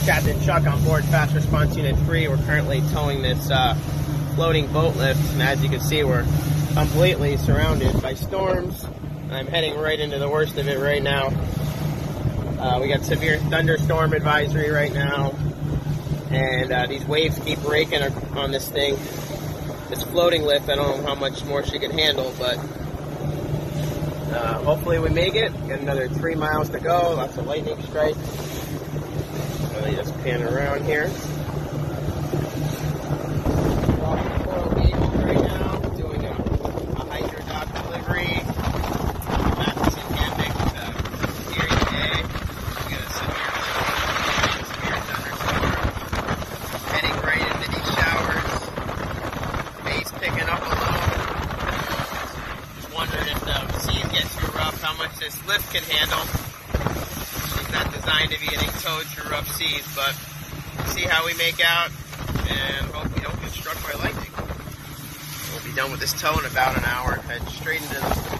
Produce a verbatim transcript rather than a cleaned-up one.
Captain Chuck on board Fast Response Unit three. We're currently towing this uh, floating boat lift, and as you can see, we're completely surrounded by storms. I'm heading right into the worst of it right now. Uh, we got severe thunderstorm advisory right now, and uh, these waves keep raking on this thing. This floating lift, I don't know how much more she can handle, but uh, hopefully we make it. Got another three miles to go. Lots of lightning strikes. Let me just pan around here. Right now, doing a, a hydro delivery. That's in Hammock uh, here today. We got a severe, severe thunderstorm. Heading right into these showers. Bay's picking up a little. Just wondering if the seas get too rough, how much this lift can handle. She's not designed to be getting towed through rough seas, but see how we make out, and hope we don't get struck by lightning. We'll be done with this tow in about an hour. Head straight into the